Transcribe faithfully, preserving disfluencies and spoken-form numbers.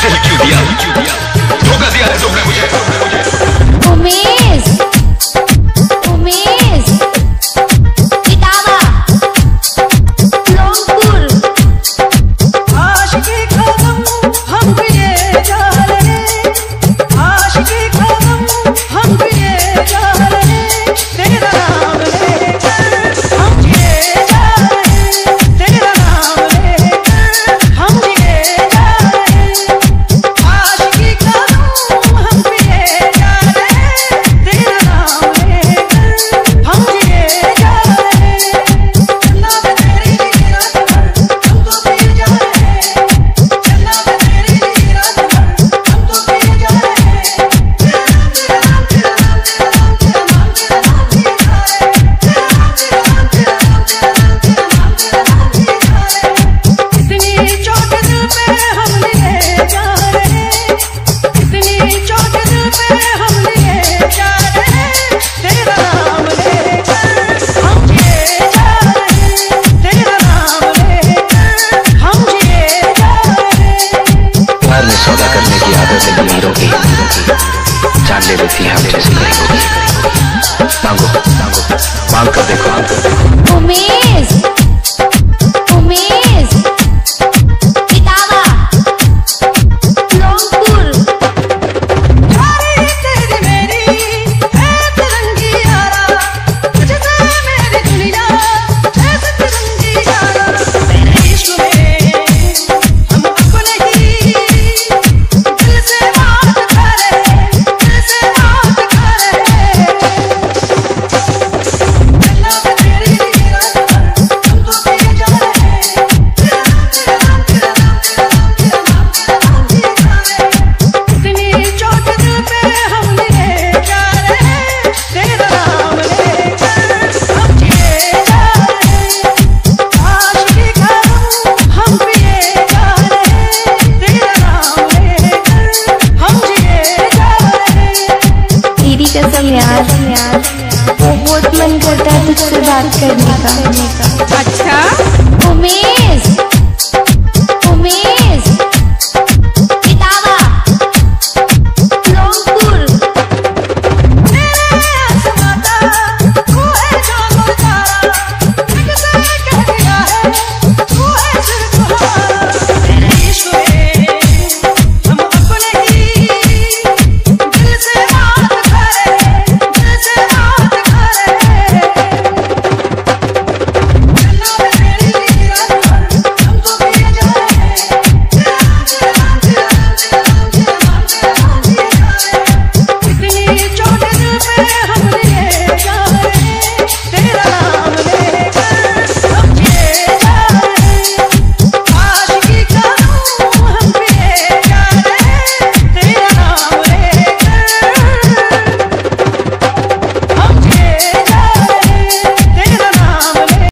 दिल क्यों दिया, धोखा दिया है तुमने मुझे। उमेश उमेश इटावा लोंगपुर। आशिकी कदम हम पिए जा रहे, आशिकी कदम हम पिए जा रहे, तेरा नाम लेकर हम जिए जा रहे, तेरा नाम लेकर हम जिए जा रहे। आशिकी कदम हम पिए जा रहे, तेरा नाम लेकर हम जिए जा रहे। चलना है तेरी रात भर हम तो पिए जा रहे, चलना है तेरी रात भर हम तो पिए जा रहे। तेरा नाम तेरा नाम तेरा नाम तेरा नाम तेरा नाम तेरा नाम तेरा नाम तेरा नाम तेरा नाम तेरा नाम तेरा नाम तेरा नाम तेरा नाम। इतनी चोट दिल पे हम लिए जा रहे, इतनी चोट दिल पे हम लिए जा रहे, तेरा नाम लेकर हम जिए जा रहे, तेरा नाम लेकर हम जिए जा रहे। प्यार में सौदा करने की आदत है मीरों की, जान ले लेती है हम जैसी गरीबों की। मांगो मांगो मांग कर देखो, मांग कर देखो। उमेश उमेश इटावा लोंगपुर। यारी तेरी मेरी है तिरंगी यारा, तुझसे मेरी दुनिया ऐसे तिरंगी यारा। तेरे इश्क में हम अपने ही दिल से बात करें, दिल से बात करें। चलना है तेरी रात भर हम तो पिए जा रहे, तेरा नाम तेरा नाम तेरा नाम तेरा नाम तेरा नाम तेरा नाम जिए जा रहे। इतनी चोट दिल पे हम लिए जा रहे, तेरा नाम लेकर हम जिए जा रहे। आशिकी कदम हम पिए जा रहे, तेरा नाम लेकर हम जिए जा रहे। तेरी कसम यार बहुत मन करता है तुझसे बात करने का। अच्छा उमेश